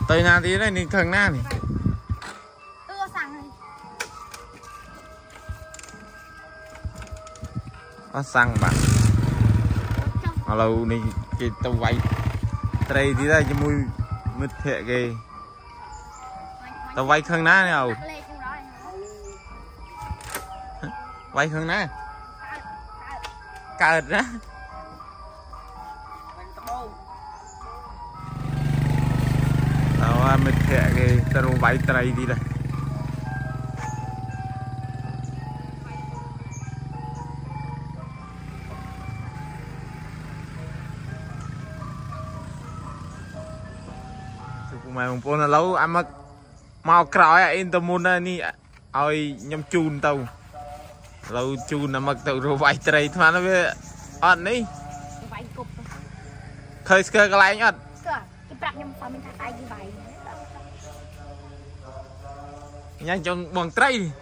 tới nhà tí này nên khăn na này có xăng bạn lâu này cái tàu vay đây tí ra cho mùi mứt thệ kì tàu vay khăn ná này không vay khăn ná cợt đó tàu mứt thệ kì tàu vay đây đi đây mày một con là lâu ăn mặc màu cõi intermon này ơi nhâm chun tàu lâu chun nằm mặc tàu rồi vay tray mà nó về ăn đi khơi cái lại nhá nhanh trong bằng tray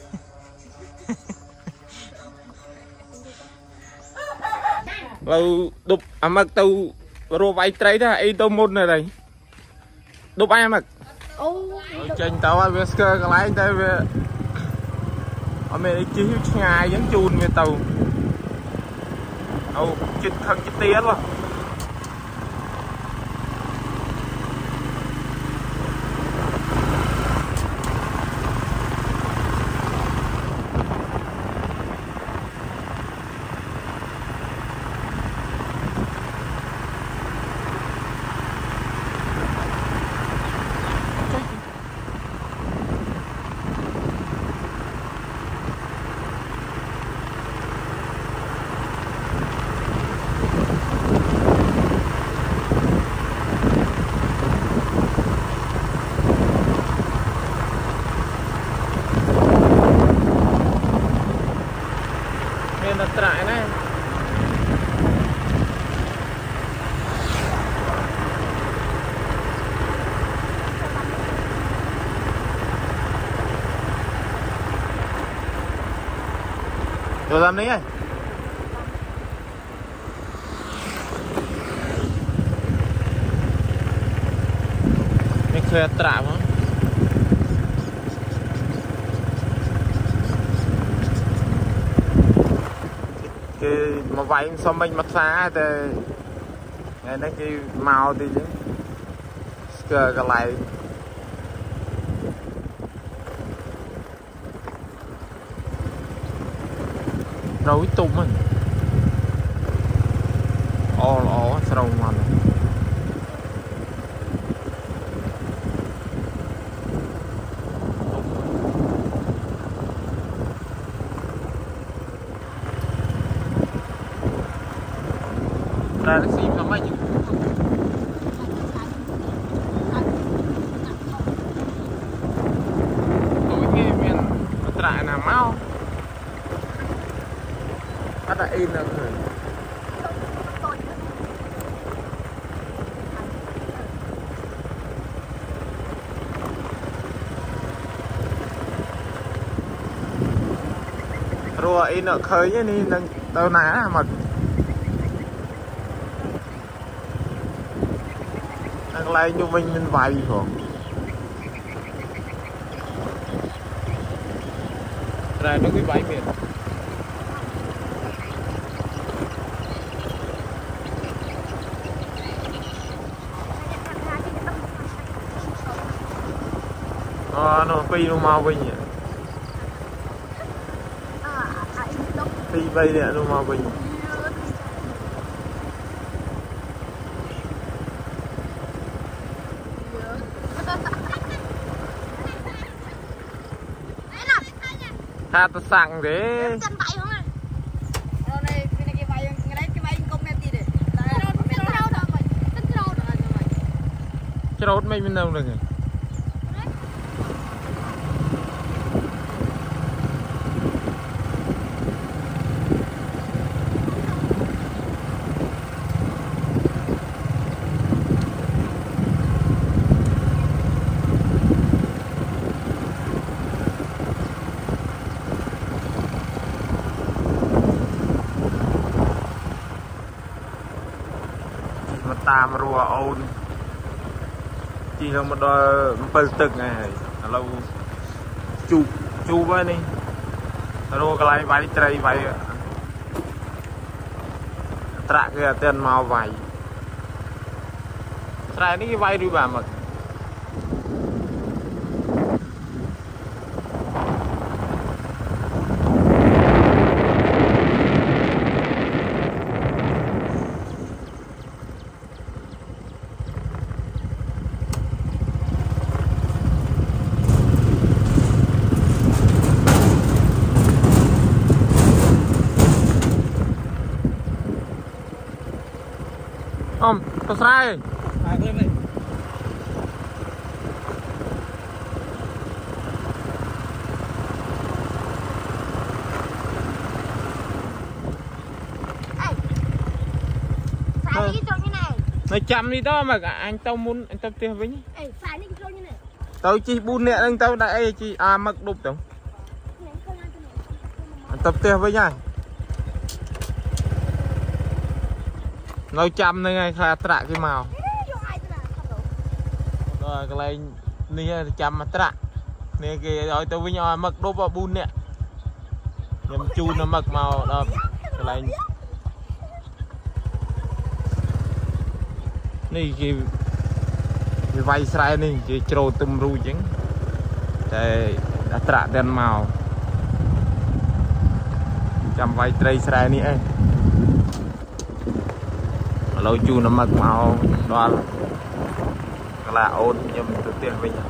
lâu đục ăn mặc tàu rồi vay tray đó intermon này đây đúc ai mà trên tàu ai về cái lái tới về ở bên chỉ ngày vẫn chun về tàu đâu chích thân chích tía luôn trại này rồi làm đấy này mình thuê trại mà cái mà vậy sao mình mất xa thì ngày nay cái màu thì chứ cái lại rối tung mình ó sao mà ra nó xìm không mấy tối nghe miền trại nào mau bắt đã in được rồi rồi in được khơi nhé đi tao ná mà lại như mình vay không rồi nó cứ vay miền nó phi nó mau bình nhỉ phi bay nè nó mau bình ta sang thế rốt mình đâu đượcตามรัวโอน chỉ không một đôi bờตึก này lâu chu với đi rồi cái này vay trai vay trạ cái tiền màu vay trai này vay đi bà mà không có sai này chậm đi đó mà anh tao muốn anh tao tiêu với nhá tao chỉ buôn nè anh tao đại chỉ mặc đục tổng anh tập tiêu với nhá nói chậm này ngay khai trạ cái màu rồi cái này này chậm mà trạ này cái rồi tôi với nhau mặc đốp vào bún nè nhầm chu nó mặc màu đó cái này này cái vay sai này cái trâu tôm ru chứ để đã trạ đen màu chậm vay tray sai này lâu chu nó mặc màu đó là ôn nhưng mình tự tiền với nhau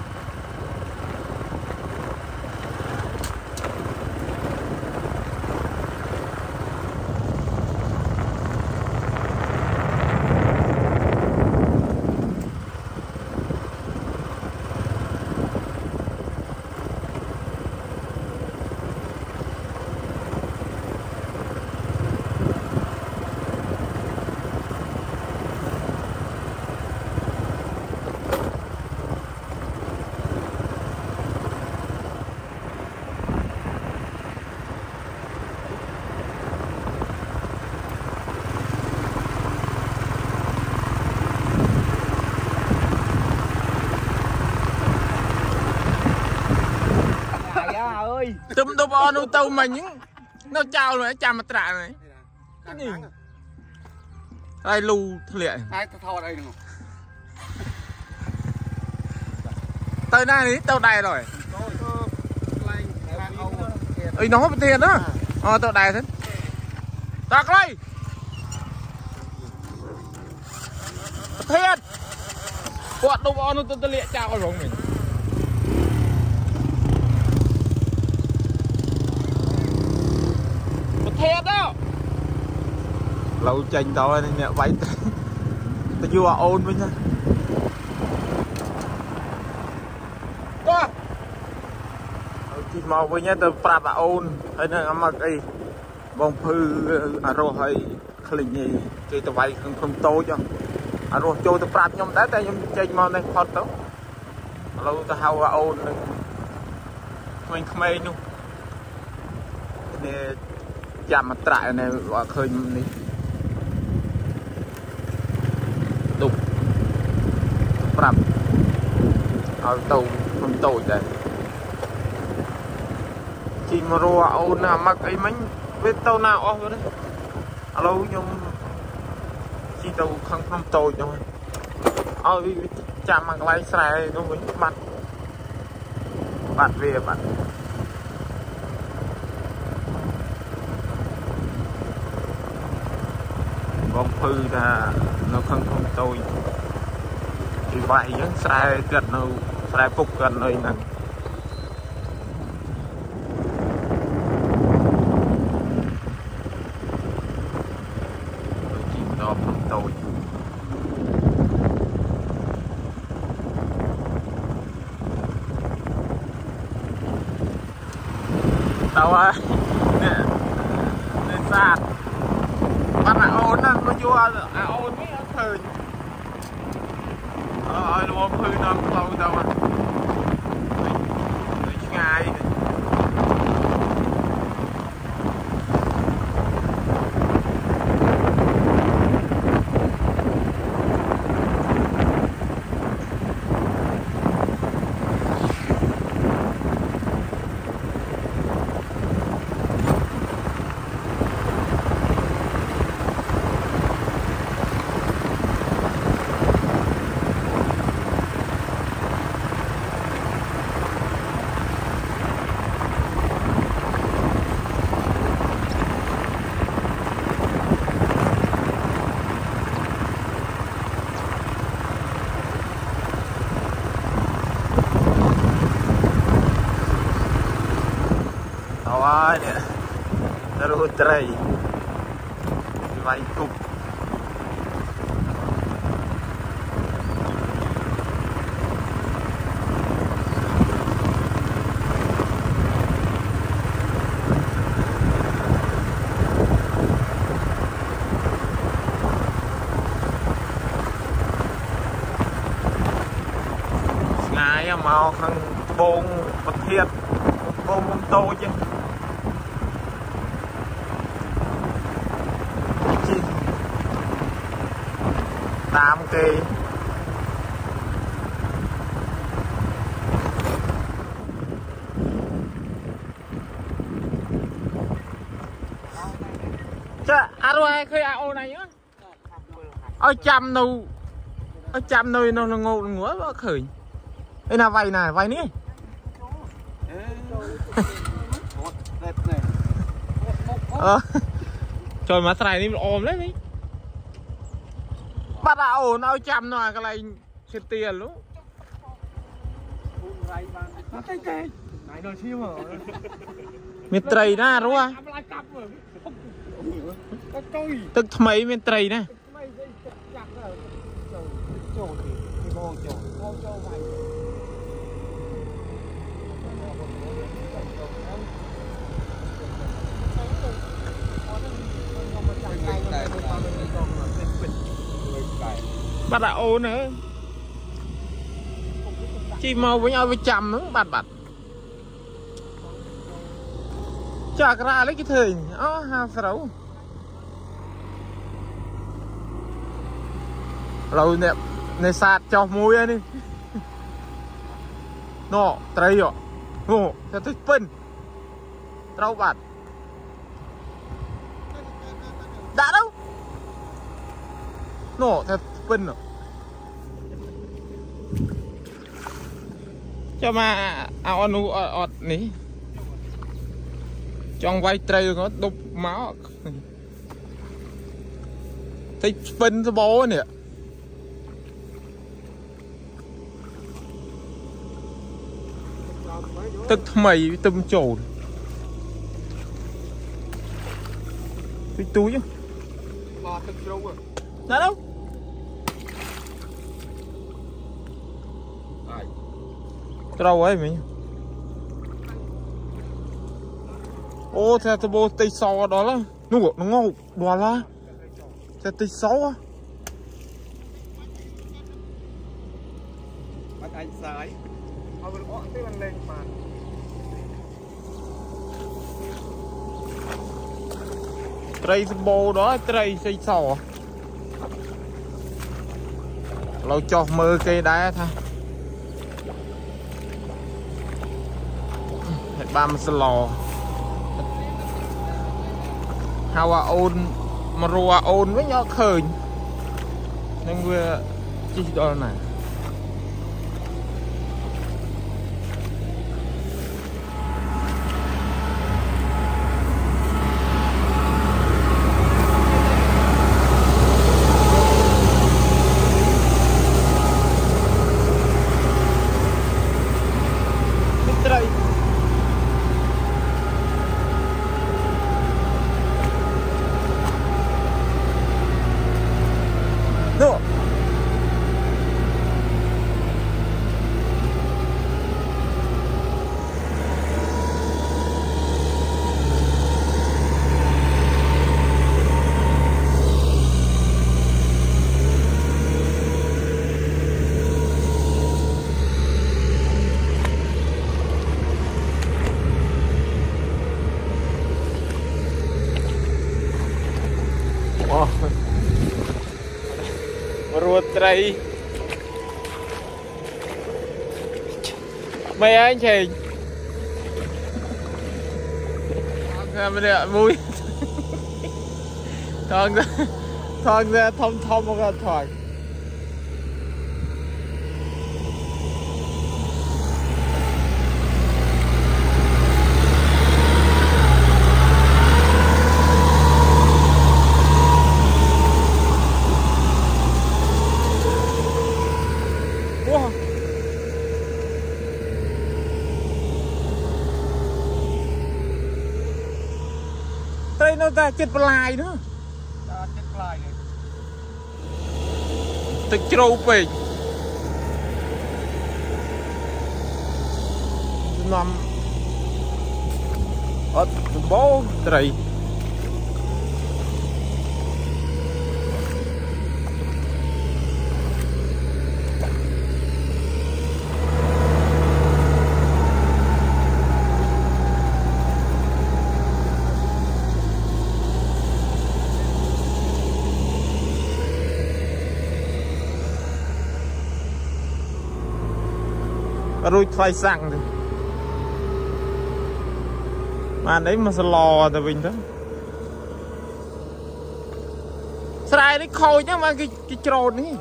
tụm đốp on ô tô mà những nó chào rồi chạm mặt trạ này cái gì đây lù lệ tới đây đi tàu đài rồi ấy nó có tiền đó tàu đài thế tạc đây thiệt quạt đốp on ô tô lệ chào rồi mình thiệt đó lâu chanh đó nè váy tôi chưa ôn với nha có chỉ màu với nhá tôi prap ôn hay là mặc cái bông phư rồi hay khinh gì cái tôi váy không tối cho rồi cho tôi prap nhom đá tay nhom chanh màu này phật đó lâu tôi hao ôn mình không ai luôn nè chạm mặt trại này và khơi đi đục prap ở tàu không tồi đây chỉ mà rùa ôn nào mặc ấy mấy bên tàu nào off rồi đấy alo nhưng chỉ tàu không tồi rồi chạm mặt lái xe nó mới bạn về bạn bông phư là nó không tôi thì vậy những sai gần nó sai phục gần nơi này chỉ đó không tôi đâu à nên xa bắt là ôn á nó vô ôn mấy thời nó phơi nó lâu đâu à ngày rồi nè rồi trời vay cục ngày màu khăn bông bật thiệt bông tô chứ tám cây chà rồi khơi ao này á ở chăm nơi nó ngộ ngứa quá khởi đây là vay này vay ní trời mà xài đi ôm lấy đi bắt đầu nó chăm nó cái này chết tiền luôn miền Tây na đúng không tức mấy miền Tây nè bắt đầu nữa chi màu với nhau với chầm nữa bạt chả ra lấy cái thời ha sao rồi nè này sạt cho mũi đi nó trời ạ ngô cho thích pin trâu bạt đã đâu nó thật pin rồi cho mà áo nu ọt ní trong vai tray nó đục máu thấy pin cho bố nè tức mày tôm trồn cái túi chứ đã đâu trâu ấy mình ô theo tôi bố tây sò đó là nó ngầu đó là theo tây sò á anh sái họ vẫn gọi tên lên mà tây bố đó tây tây sò lâu cho mơ cây đá thôi ba mươi lò hawa ôn marua ôn với nhau khởi nên vừa chỉ đó này ruột tray mày anh chị mình đẹp vui thon ra thông một cái thoại đây nó ra chết lại nữa tức trâu về nằm ở bố trời rồi thay xăng thì mà đấy mà lò tại mình đó sai đấy khôi nhá mà cái trồn ấy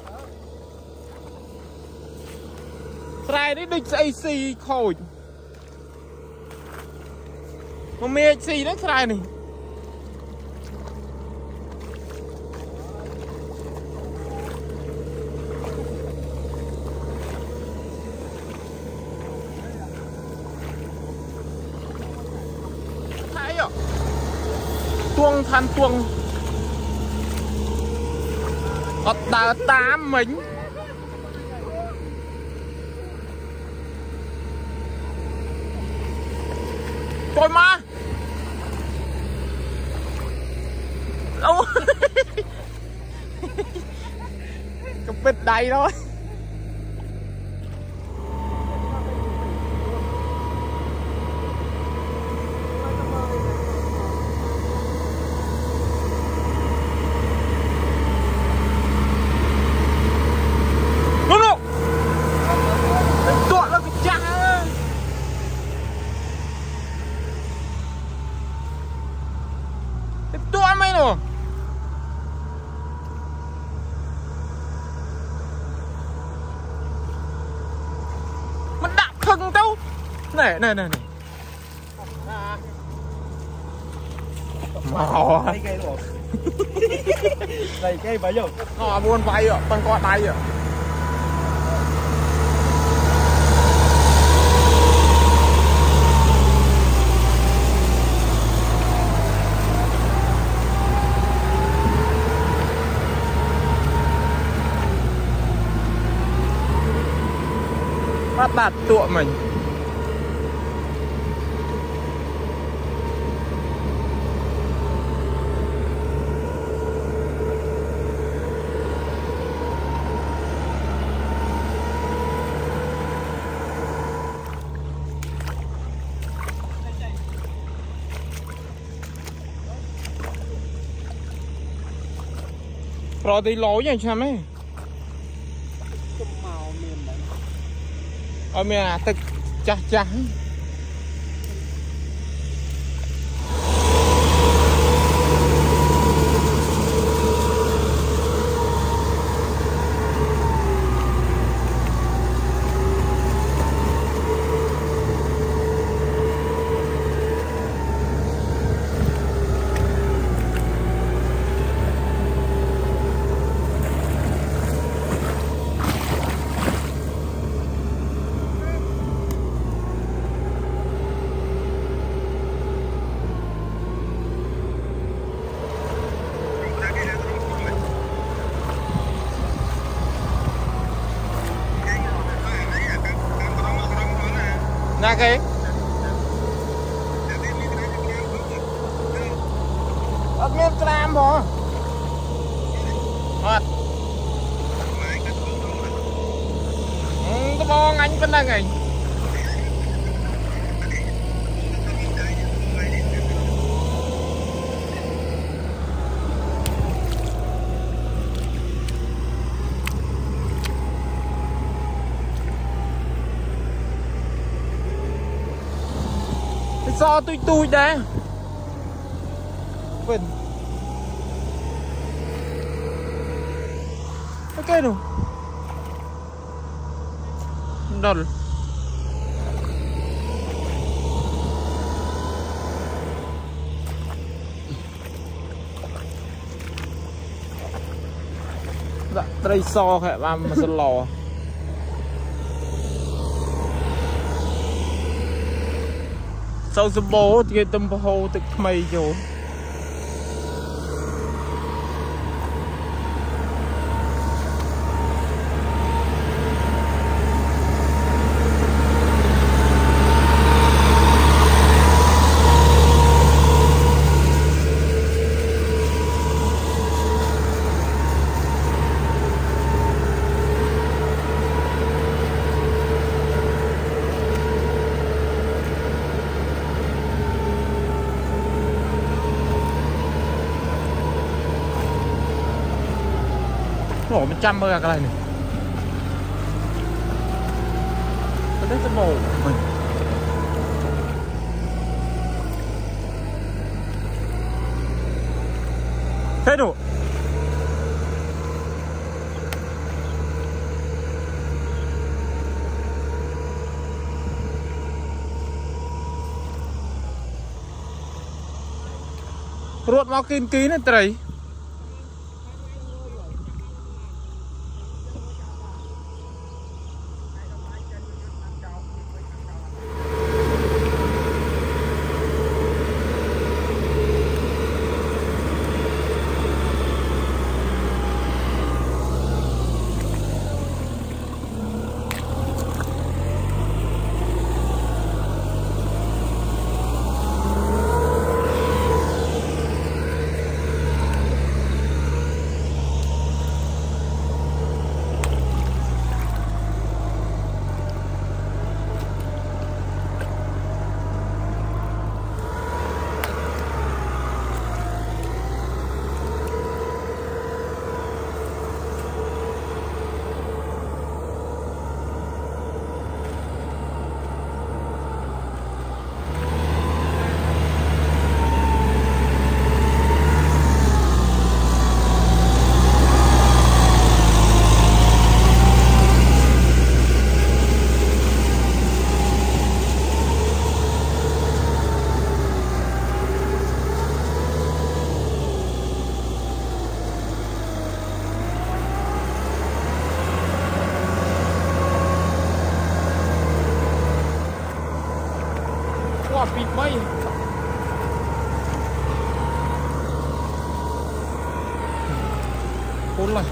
sai đấy địch AC khôi mà mê AC đấy sai này tuông than tuông có đá tám mình coi mà đâu cái bít đầy thôi này này này màu này cây bấy giờ họ buôn vay ạ bằng con tay ạ phát đạt tụa mình rồi thì lỗi vậy sao mấy ở miền à tức chả chả cái ở miền Nam hả? Cái bong anh bên đây này. Do tôi đây Vinh ok đâu đồn dạ tây so hệ ba mà sơn lò sau số bố thì tâm hồ thực mây vô Ủa mình chăm cái này này. Cái đấy cái mồ mình. Thế đủ. Ruột mau kín kín này trời. Bịt mây khốn này.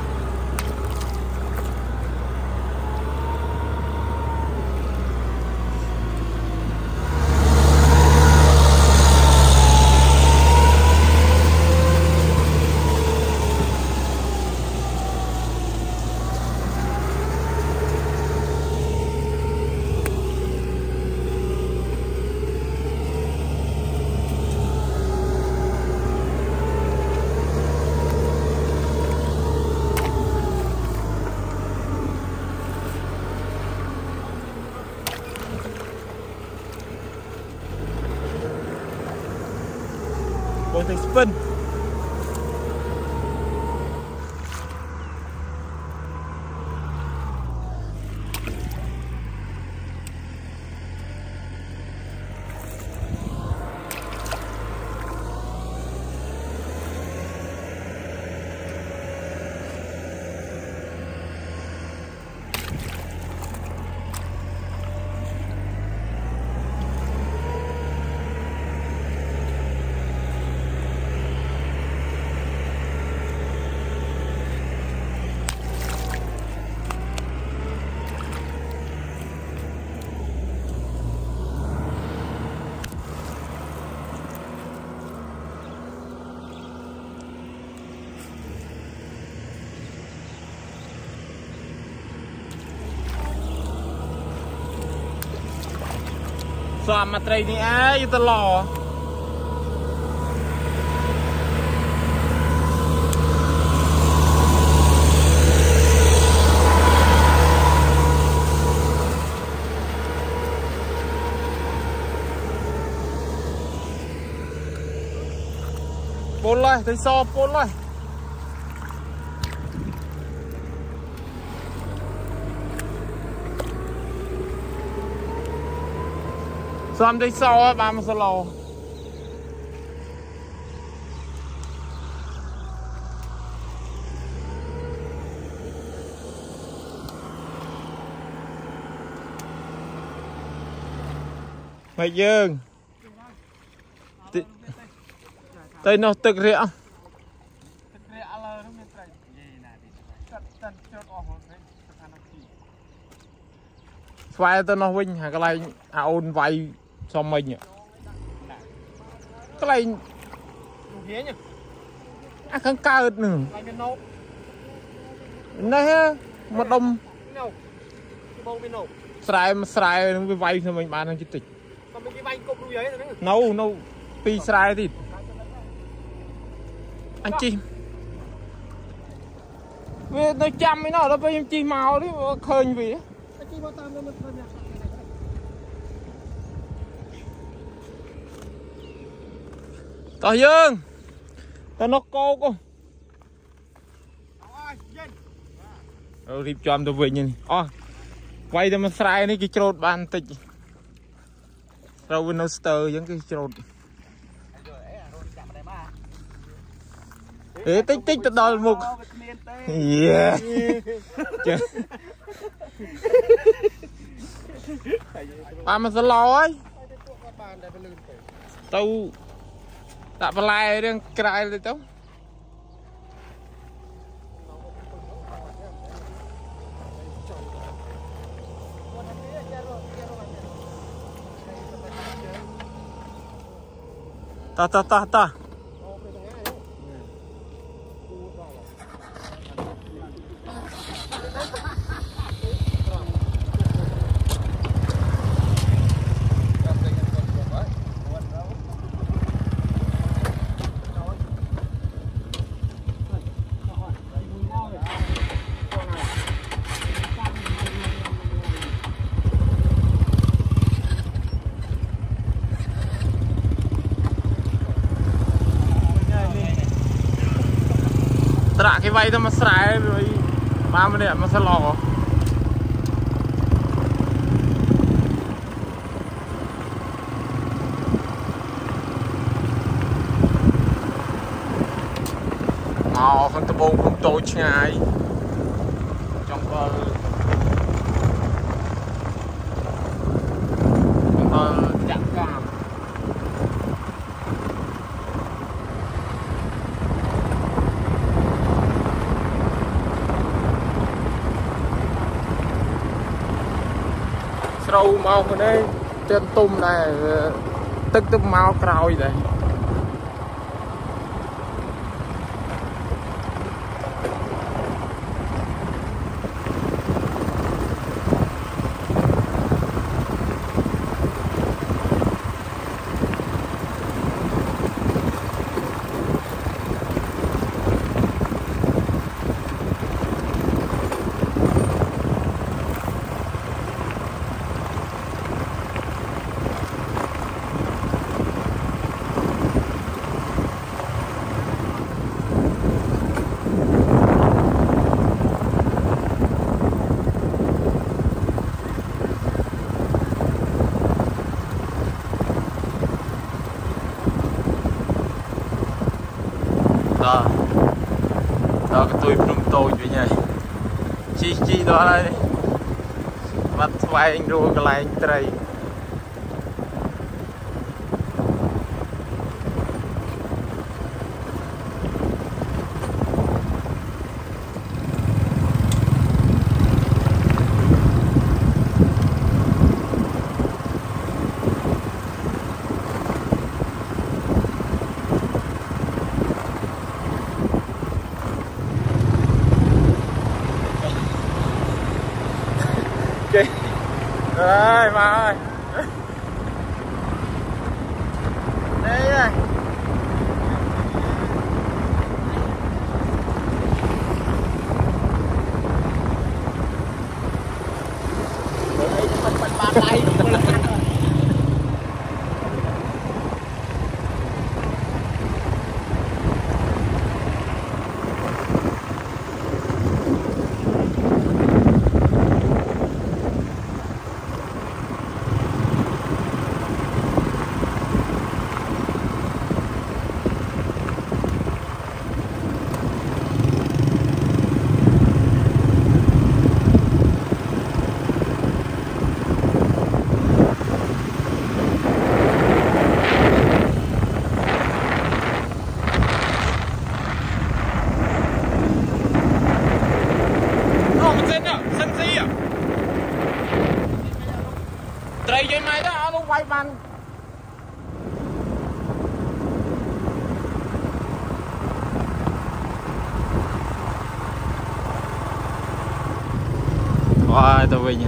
Bồi thành spin. Xòm mặt trời này ai tao lò. Bốn lại, thấy so bốn lại. Xòm đây so á, 30 lô. Mày dương Tây nó tức rẽ. Phải tao nó vinh hả cái này ôn vay xong mình cái này kháng cao nữa này một đồng xài với vay thì mình bán hàng chích tịch nấu pi xài thì anh chim vì tôi chăm mấy nó bây em chi màu đấy khơi vì tao dương tao nó cô rịp chom tôi về nhìn quay cho mình xài này cái trộn bàn tịch rau Winchester giống cái trộn ê tích tự đòi mục yeah mà sẽ lo ấy tao đã phải lại đang cài rồi tao ta cái vay tao mà xài rồi 30 điểm mà sẽ lò không tập bông không tối ngay trong chạm cam sâu màu ở đây trên tôm này tức màu cào vậy đó cái tôi phun tôi vậy nhỉ chi đó đây mặt vay anh đua cái lại anh trai đây mà ơi đây này mình bàn lại Trời vậy mày đó nó quay banh wow tao về nhà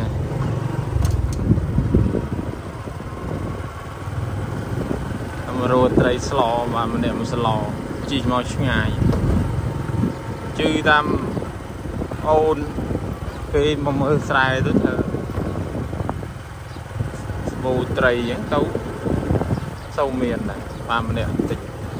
mà rồi trai slo mà mình để một slo chỉ màu ngày chứ tam ôn khi mà mưa xài tôi thở bù trầy những tấu sâu miền này ba mươi nè tịch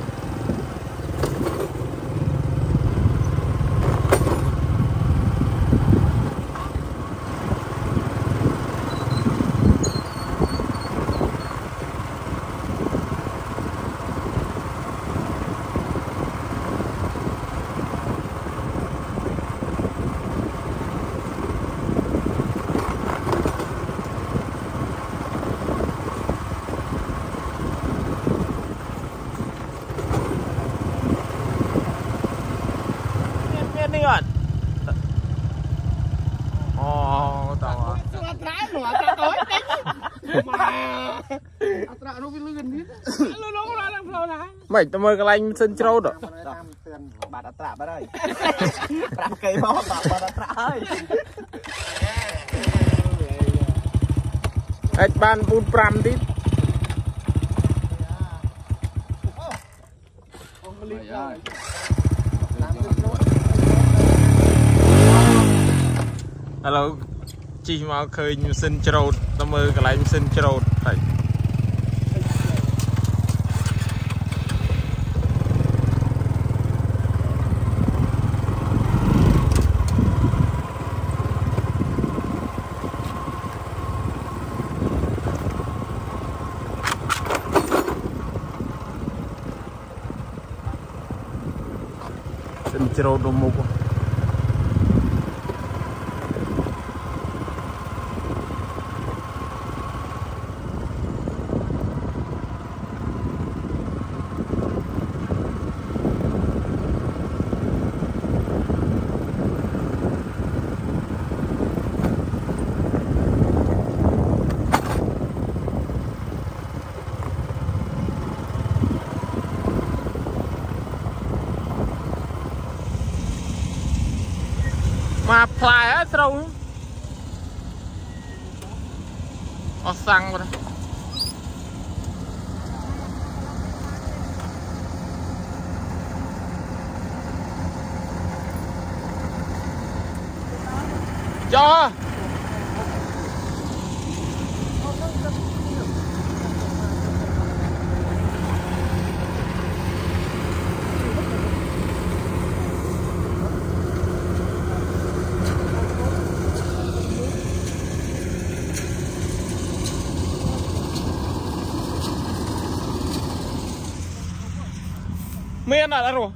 mày tao mời cái lanh sân trâu đó bà đã trả bà đây trả cây bó bà đã trả ơi hết ban bún pram tí hello chỉ mà khơi sân trâu tao mời cái lanh sân trâu thầy Jero domo ko mà fly á trâu nó xăng rồi cho miền nào rồi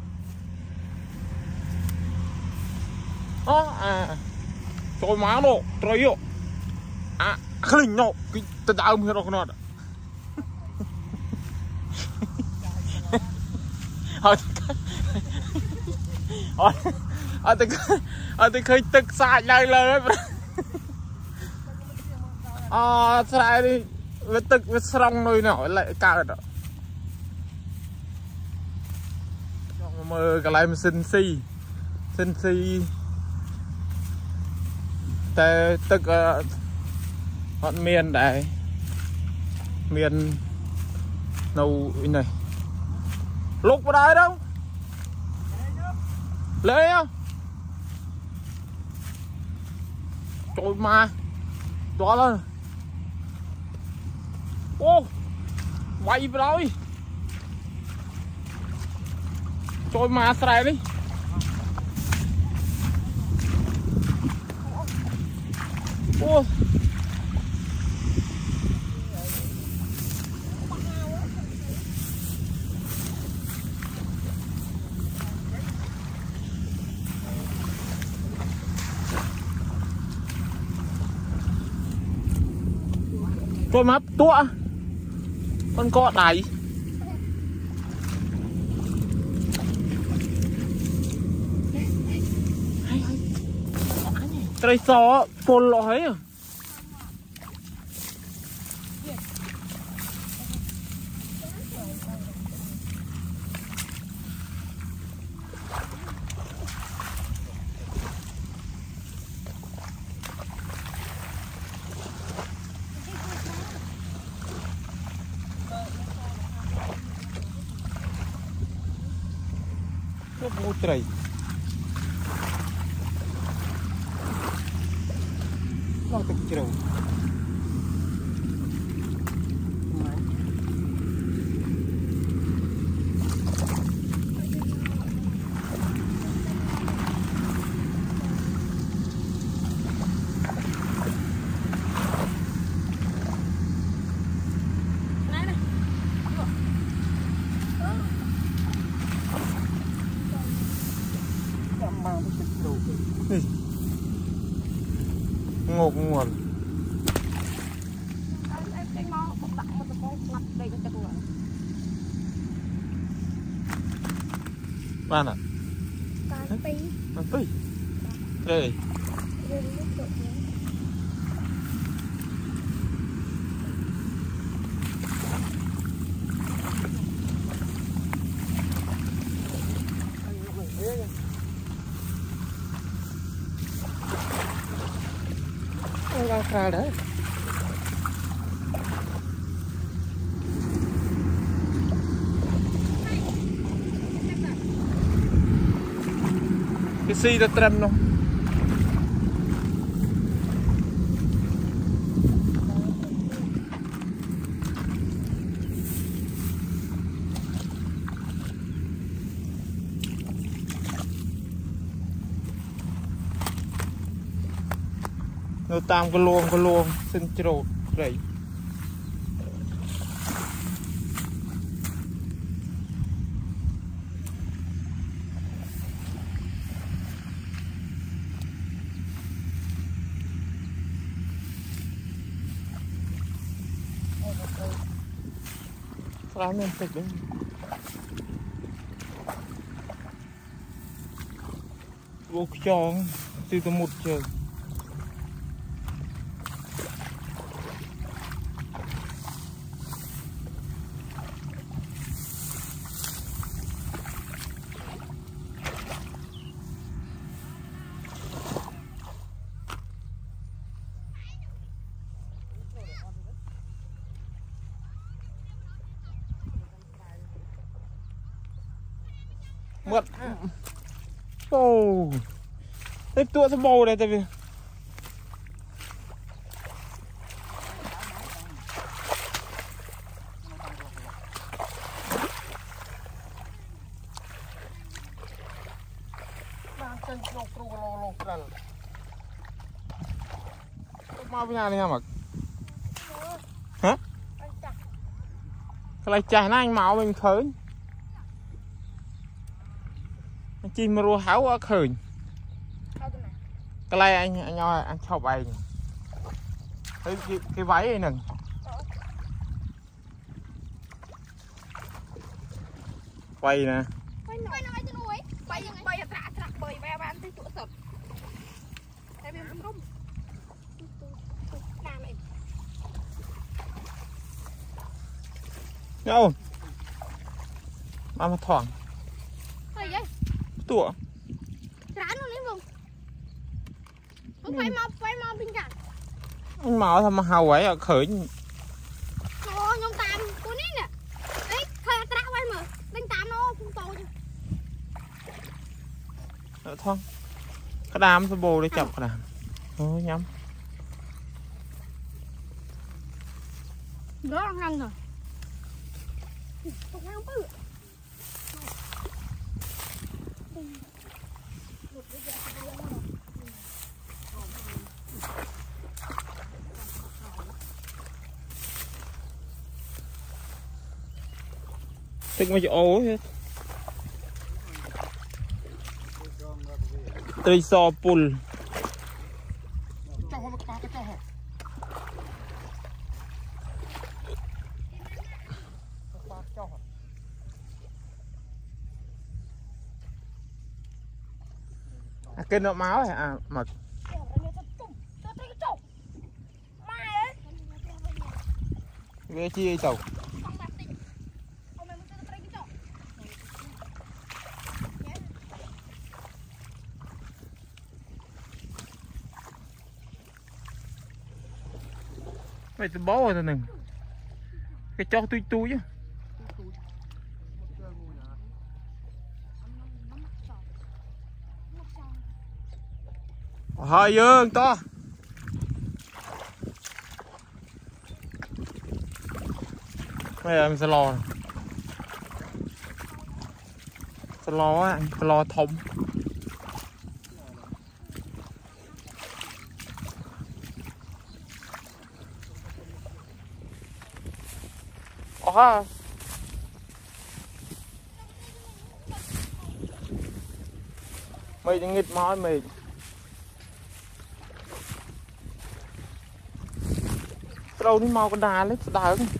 trôi má nó trôi yêu khinh nó cái tao đau miền nó nó tôi khơi tức sai lại lời sai đi với tức với xong rồi nó lại cao rồi mơ cái lại sinh si te tức hòn miền đấy miền nâu này lúc vào đây đâu lấy không trời mà đó là ô quay vào đây trôi mà xài đi ô trôi mắt tua con cọ đáy Trời xó phôn lọ ấy à Nó vô trời nó tự chịu ngột nguồn bạn ạ bạn tí đây ra đấy cái xì ta trần không nó tam cái luồng xin trộn đấy ra nên thịt đấy vô tròn từ từ một giờ mất ô cái tua sâm bồ này tại vì mau bên nhà này hả hả cái này chả anh máu mình khởi chim rùa háo quá khởi cái này anh chọc anh cái váy này nè quay nè đâu mà thoảng tủa anh máu thầm hào ấy ở khởi nhông tam cô ní nè đấy thôi tra quay mà đánh tam nó không to chứ thôi cái đám số bồ để chọc cái đám thôi nhắm đó ăn rồi thích mấy chỗ ố hết tươi so pul cái nọ máu này à mật ghê chi chầu mày tôi bó rồi nè cái cho tui chứ hơi dương to bây giờ em sẽ lo á, sẽ lo thông ha mày đừng nghịch mói mày đâu đi mau con đà lấy đà ứng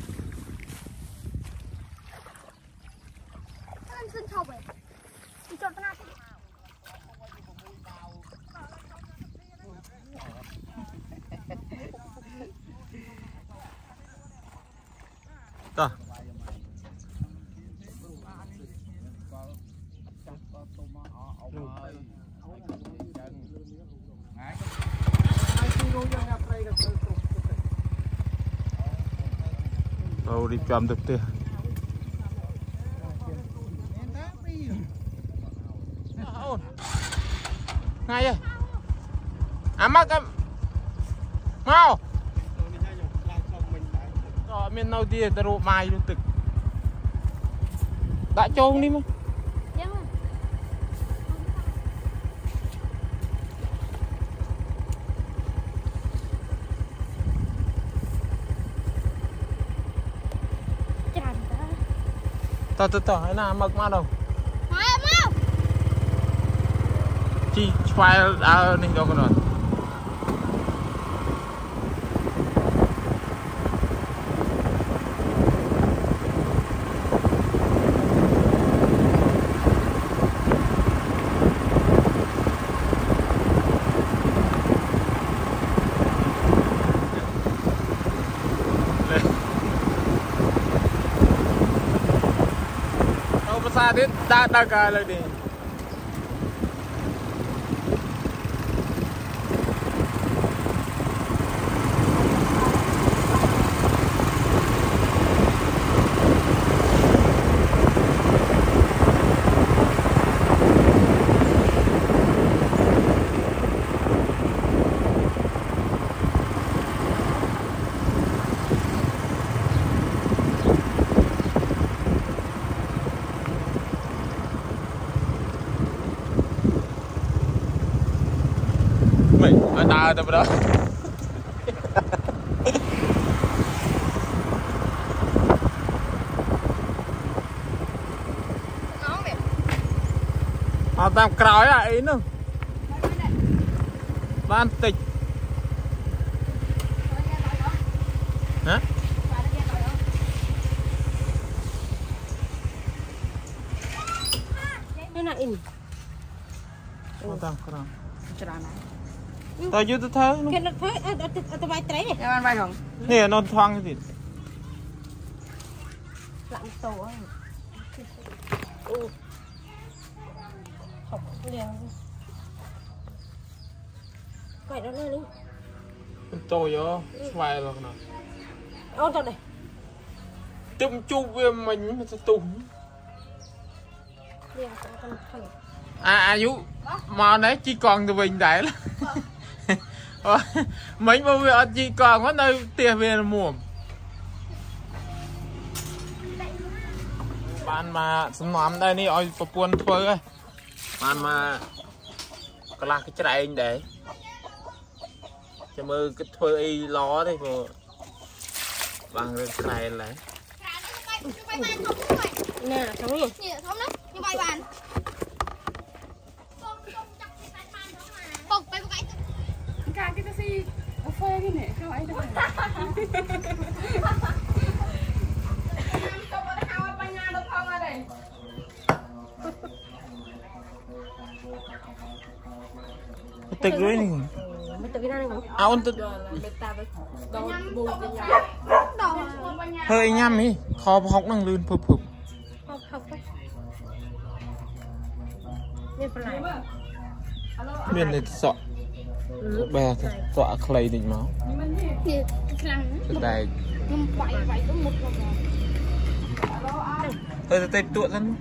đâu đi chậm được tiền ngay vậy mắc em mau rồi miền nào đi ta rụ mai luôn tực đã trôn đi mà tao hãy nào mực mà đâu chi phải ở đây đâu có rồi xa đến đã cả lại đi đà đâu đó họ tạm cõi ấy nữa ban tịch hả cái này in họ tạm cõi tao vô tao thấy cái nó thấy tao bay trái này em ăn bay không nè nó thoang cái gì lặn tổ học liền vậy đó lên đi tôi vô xoay rồi nè ôn tao đây chum chu về mình sẽ tùng Vũ mà nãy chỉ còn từ mình đấy là mấy bao giờ chỉ còn có nơi tiền về là mùa bạn mà sắm nóm đây đi ôi buồn thôi ơi bạn mà có là cái trái anh đấy cho mơ cái thôi y ló đây mà bằng cái này lấy nè thống gì thống đấy như bay bàn bọc bay một cái cái taxi phê cái này không ai đâu tịch rồi nè áo tịch hơi nhăm đi kho học năng lươn phụp phụp miền này sọ bè sọ clay định máu đây thôi tay tuột ra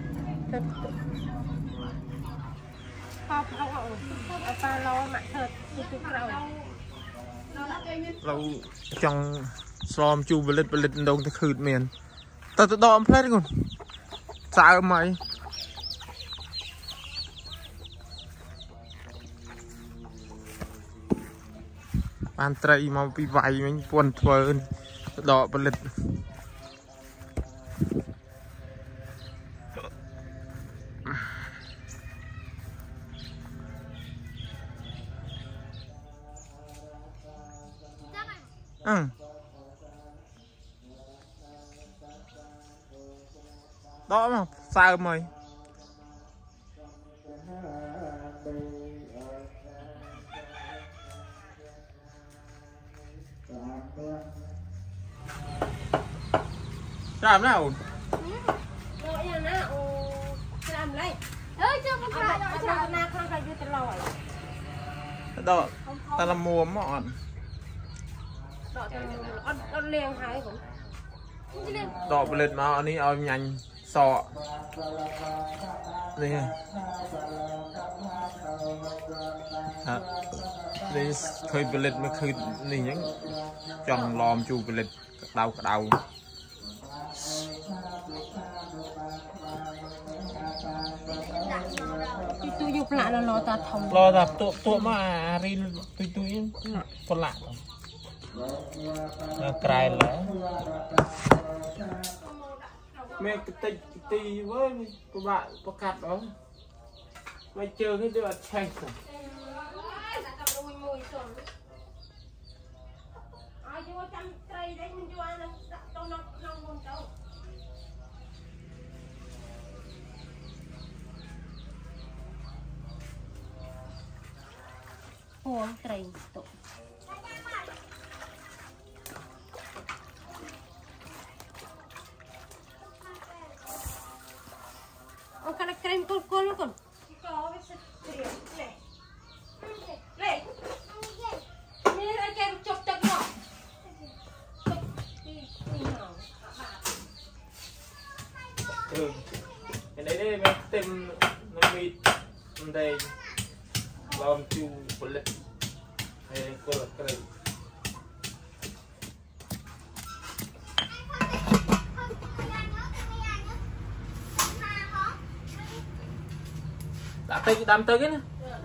lâu trong xóm chu bịch đông ta khử miền tao tự đo plate đi con sao mày ban trai mau bị vay mình buồn phơn đọ plate đó mà sao mày làm nào đó ta làm mua mọn đọ lên mà anh ấy ao nhanh sọ đây hả đây khơi bệt mới khơi này những tròn lòm chu bệt đầu tôi dục lại là lo ta thông lo tập tụi mà rin tôi con lạ cài là mẹ cái tì với các bạn có cắt đó mày chơi cái đứa chanh này Ủa, trời tụ. Ông khá là creme con luôn con. Có cái sạch trịa này. Này. Này là kem chọc chọc ngọt. Chọc đi nào. Cái đấy đây mẹ tìm nó mịt đây làm chu bật hay cô là cái đã tới đâm tới cái nữa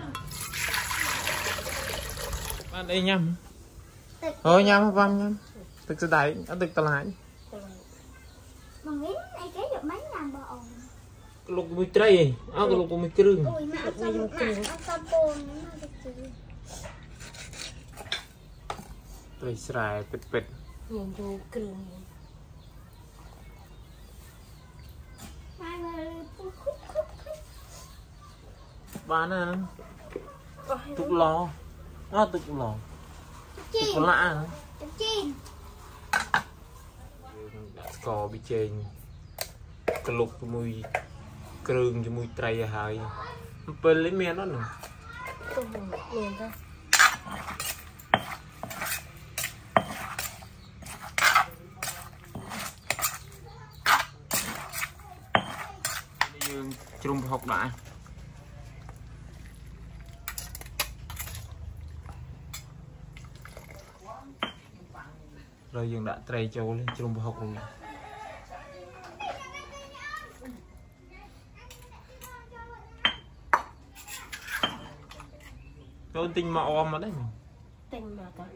bạn đây nhầm thôi nhầm văn nhầm thực sự đấy đã thực tao lại mà nghĩ này cái được mấy ngàn bộ lục mùi tray áo lục mùi kêu ui mà ăn xong bồn tray sài pet nhìn vô kêu bán nè tục lò nó tục lò tục lạ cò bị chèn cái lục mùi kêu cho mùi tray hai bên lấy men đó nè nhìn ra chung học đã rồi dừng đã tray châu lên chung học rồi tôi tinh mà om mà đấy tinh mà ta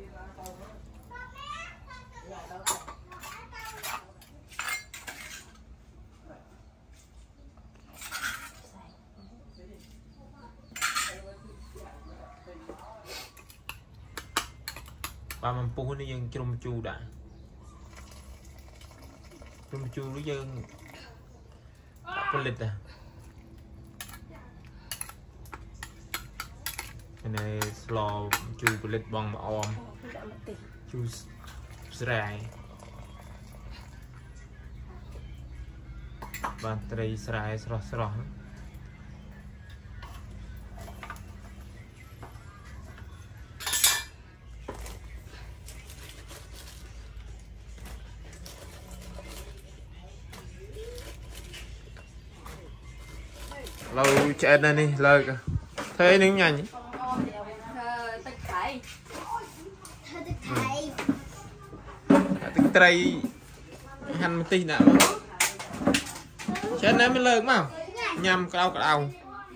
bà mình pu nó dân chung chu đã chung chu nó dân con lịch à cái này lò chu con lịch bằng mà om chu sài bàn tray sài sro lâu chạy đây đi lời cả thế nếu nhanh tích tray hành một tí nào chân em mới lớn mà nhằm cao cả đầu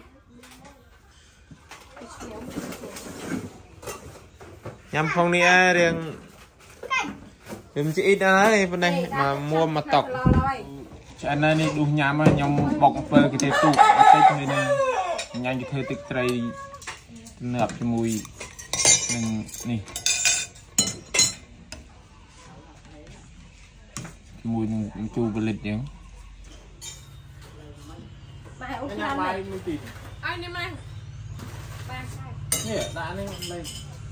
nhằm phong đi riêng đừng chỉ ít đấy bên đây mà mua mà tọc anh này đi đủ nhám mà nhom bọc phơi cái tê tụ tết này nè nhanh như thế tích tray nạp cho mùi nè mùi chu bờ lịch nhá ai nem anh nè đã lên lên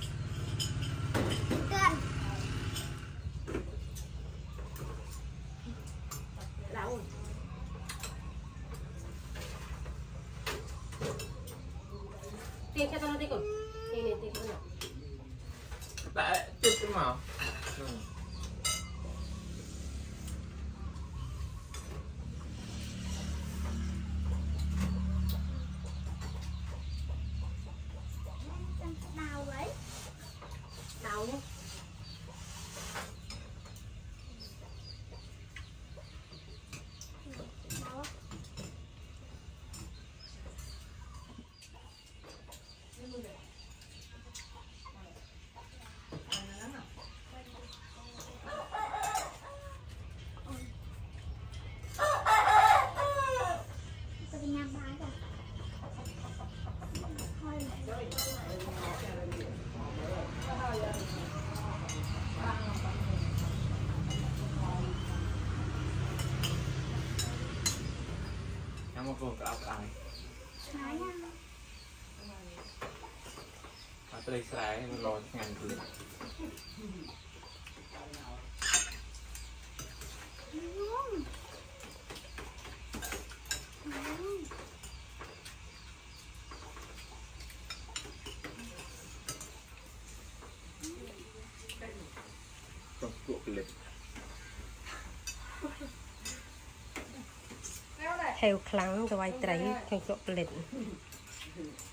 tiền cho tao đi con tiền này tiền con đã chết cái màu đào nhé một vùng áo áo mà tôi xài nó lo ngàn cười trong cuộc lịch theo kháng cho vay trái thành chỗ lịch